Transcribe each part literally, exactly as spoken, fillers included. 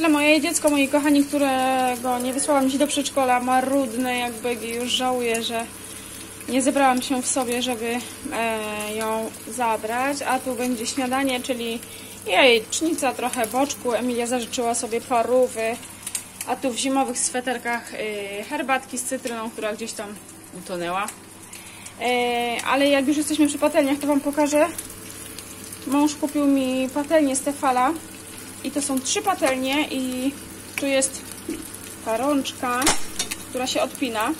tle moje dziecko, moi kochani, którego nie wysłałam się do przedszkola, marudne jak bygi, już żałuję, że nie zebrałam się w sobie, żeby e, ją zabrać. A tu będzie śniadanie, czyli jajecznica, trochę boczku. Emilia zażyczyła sobie parówy. A tu w zimowych sweterkach e, herbatki z cytryną, która gdzieś tam utonęła. E, ale jak już jesteśmy przy patelniach, to wam pokażę. Mąż kupił mi patelnię z Tefala. I to są trzy patelnie i tu jest ta rączka, która się odpina.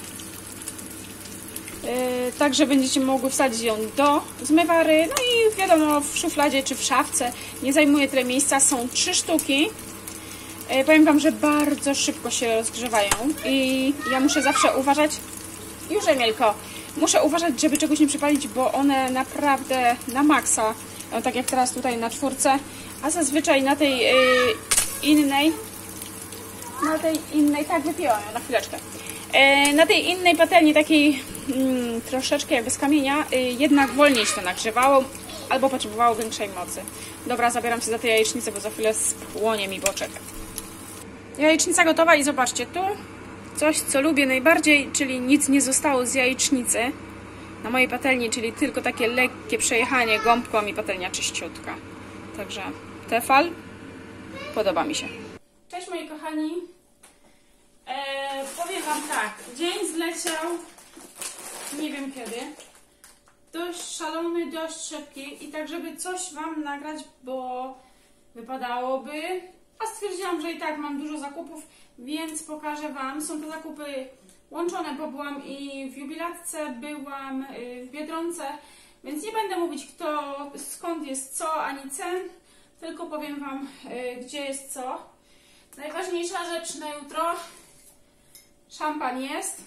Yy, także będziecie mogły wsadzić ją do zmywary. No i wiadomo, w szufladzie czy w szafce nie zajmuje tyle miejsca. Są trzy sztuki. Yy, powiem wam, że bardzo szybko się rozgrzewają i ja muszę zawsze uważać, już Emilko, muszę uważać, żeby czegoś nie przypalić, bo one naprawdę na maksa, no, tak jak teraz tutaj na czwórce, a zazwyczaj na tej yy, innej, na tej innej, tak wypiłam ją na chwileczkę, yy, na tej innej patelni, takiej yy, troszeczkę jakby z kamienia, yy, jednak wolniej się to nagrzewało, albo potrzebowało większej mocy. Dobra, zabieram się za tę jajecznicę, bo za chwilę spłonie mi boczek. Jajecznica gotowa i zobaczcie, tu coś, co lubię najbardziej, czyli nic nie zostało z jajecznicy na mojej patelni, czyli tylko takie lekkie przejechanie gąbką i patelnia czyściutka. Także Tefal podoba mi się. Cześć moi kochani. Eee, powiem wam tak, dzień zleciał nie wiem kiedy. Dość szalony, dość szybki i tak, żeby coś wam nagrać, bo wypadałoby, a stwierdziłam, że i tak mam dużo zakupów, więc pokażę wam. Są to zakupy łączone, bo byłam i w Jubilatce, byłam w Biedronce, więc nie będę mówić kto, skąd jest co, ani cen, tylko powiem wam, gdzie jest co. Najważniejsza rzecz na jutro, szampan jest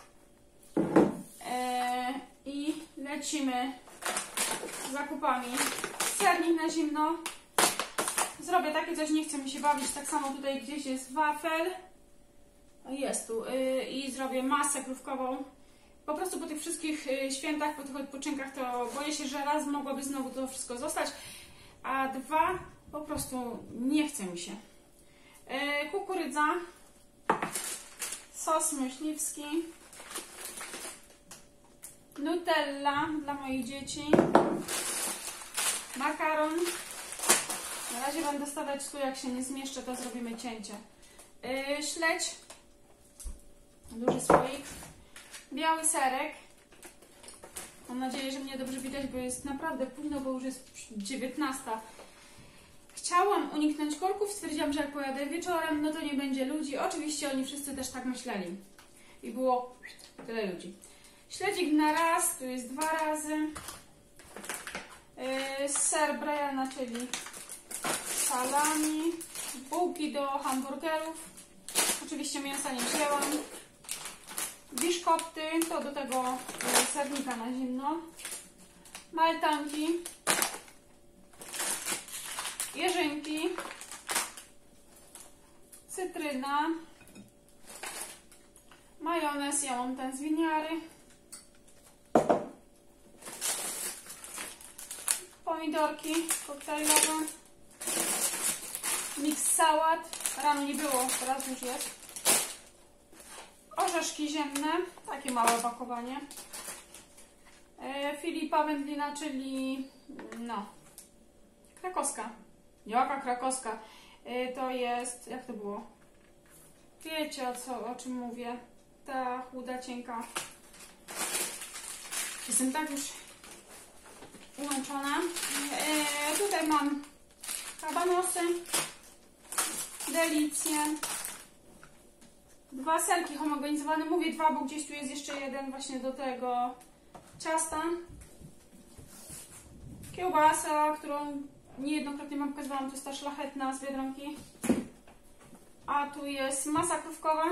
eee, i lecimy z zakupami. Sernik na zimno. Zrobię takie coś, nie chcę mi się bawić. Tak samo tutaj gdzieś jest wafel. Jest tu. Yy, I zrobię masę krówkową. Po prostu po tych wszystkich yy, świętach, po tych odpoczynkach, to boję się, że raz mogłoby znowu to wszystko zostać. A dwa, po prostu nie chce mi się. Yy, kukurydza. Sos myśliwski. Nutella dla moich dzieci. Makaron. Na razie będę stawiać tu, jak się nie zmieszczę, to zrobimy cięcie. Yy, śledź. Duży słoik. Biały serek. Mam nadzieję, że mnie dobrze widać, bo jest naprawdę późno, bo już jest dziewiętnasta. Chciałam uniknąć korków, stwierdziłam, że jak pojadę wieczorem, no to nie będzie ludzi. Oczywiście oni wszyscy też tak myśleli. I było tyle ludzi. Śledzik na raz, tu jest dwa razy. Yy, ser Briana, czyli salami, bułki do hamburgerów, oczywiście mięsa nie wzięłam, biszkopty, to do tego sernika na zimno, maltanki, jeżynki, cytryna, majonez, ja mam ten z winiary, pomidorki koktajlowe, miks sałat, rano nie było, teraz już jest, orzeszki ziemne, takie małe opakowanie, e, Filipa Wędlina, czyli no, krakowska, jaka krakowska, e, to jest, jak to było, wiecie o, co, o czym mówię, ta chuda, cienka, jestem tak już umęczona. E, tutaj mam kabanosy, delicje, dwa serki homogenizowane, mówię dwa, bo gdzieś tu jest jeszcze jeden właśnie do tego ciasta, kiełbasa, którą niejednokrotnie wam pokazywałam, to jest ta szlachetna z Biedronki, a tu jest masa krówkowa,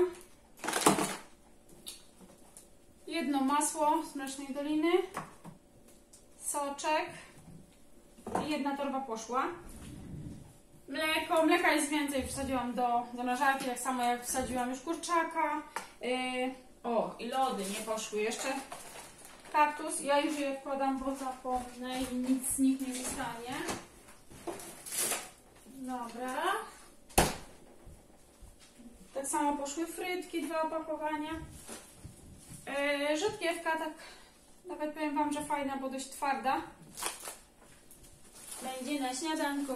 jedno masło z Mlecznej Doliny, soczek i jedna torba poszła. Mleko, mleka jest więcej, wsadziłam do zamrażarki, tak samo jak wsadziłam już kurczaka. Yy, o, i lody nie poszły jeszcze. Kaktus, ja już je wkładam, bo zapomnę i nic z nich nie zostanie. Dobra. samo poszły frytki, dwa opakowania. Yy, rzodkiewka, tak nawet powiem Wam, że fajna, bo dość twarda. Będzie na śniadanku.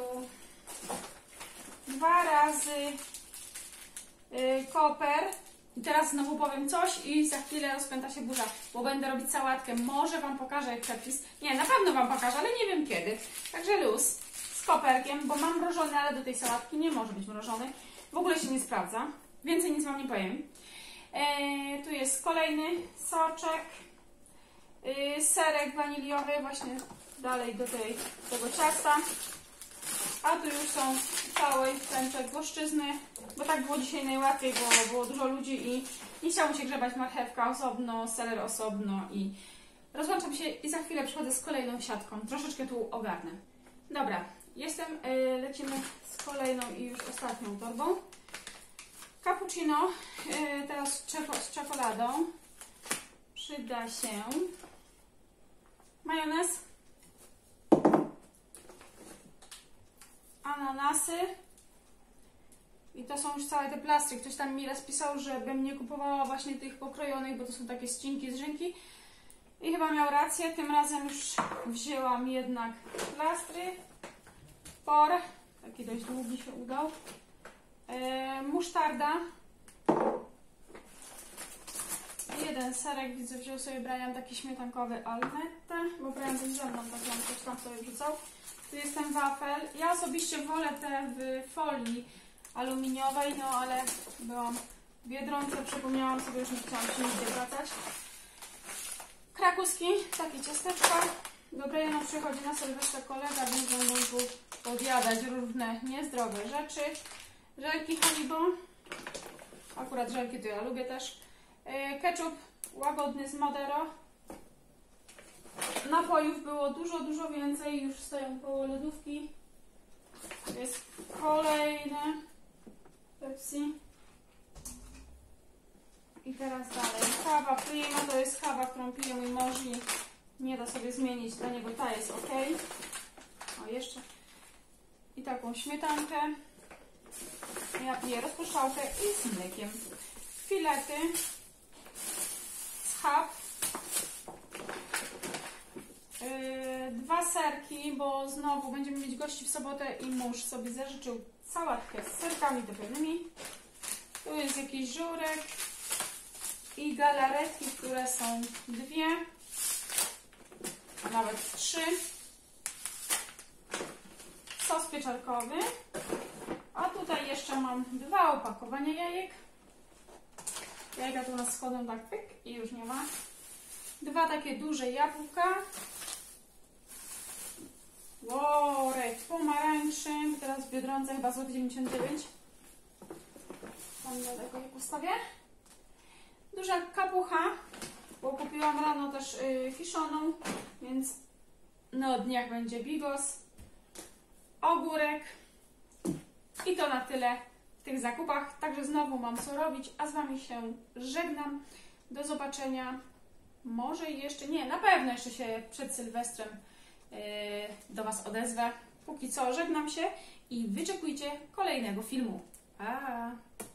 Dwa razy yy, koper. I teraz znowu powiem coś i za chwilę rozpęta się burza, bo będę robić sałatkę. Może Wam pokażę przepis. Nie, na pewno Wam pokażę, ale nie wiem kiedy. Także luz z koperkiem, bo mam mrożony, ale do tej sałatki nie może być mrożony. W ogóle się nie sprawdza. Więcej nic Wam nie powiem. Eee, tu jest kolejny soczek. Eee, serek waniliowy, właśnie dalej do tej, tego ciasta. A tu już są cały pęczek włoszczyzny, bo tak było dzisiaj najłatwiej, bo było dużo ludzi i nie chciało mi się grzebać marchewka osobno, seler osobno i rozłączam się i za chwilę przychodzę z kolejną siatką. Troszeczkę tu ogarnę. Dobra, jestem, yy, lecimy z kolejną i już ostatnią torbą. Cappuccino, yy, teraz z czekoladą. Przyda się majonez, ananasy i to są już całe te plastry. Ktoś tam mi raz pisał, żebym nie kupowała właśnie tych pokrojonych, bo to są takie ścinki z rzynki i chyba miał rację. Tym razem już wzięłam jednak plastry. Por, taki dość długi się udał. Yy, musztarda. Jeden serek, widzę, wziął sobie Brian taki śmietankowy Almette, bo Brian też ze mną tak on coś tam sobie wrzucał. Tu jest ten wafel. Ja osobiście wolę te w folii aluminiowej, no ale byłam w Biedronce, przypomniałam sobie, już nie chciałam się nigdzie wracać. Krakuski, takie ciasteczka. Do Briana przychodzi na Sylwestra kolega, więc on mógł podjadać różne niezdrowe rzeczy. Żelki Haribo. Akurat żelki to ja lubię też. Ketchup łagodny z Madero. Napojów było dużo, dużo więcej. Już stoją koło lodówki. To jest kolejne Pepsi. I teraz dalej. Kawa Prima, to jest kawa, którą pije mój mąż i nie da sobie zmienić. Dla niego ta jest ok. O, jeszcze. I taką śmietankę. Ja piję rozpuszczalkę i z mlekiem. Filety. Schab. Yy, dwa serki, bo znowu będziemy mieć gości w sobotę i mąż sobie zażyczył sałatkę z serkami dopiętymi. Tu jest jakiś żurek i galaretki, które są dwie, nawet trzy. Sos pieczarkowy. A tutaj jeszcze mam dwa opakowania jajek. Jajka tu nas schodzą tak pyk i już nie ma. Dwa takie duże jabłka. Worek pomarańczy. Teraz w Biedronce chyba złoty dziewięćdziesiąt dziewięć. Tam daleko je postawię. Duża kapucha, bo kupiłam rano też yy, kiszoną, więc na dniach będzie bigos. Ogórek. I to na tyle w tych zakupach. Także znowu mam co robić, a z Wami się żegnam. Do zobaczenia. Może jeszcze, nie, na pewno jeszcze się przed Sylwestrem yy, do Was odezwę. Póki co żegnam się i wyczekujcie kolejnego filmu. Pa!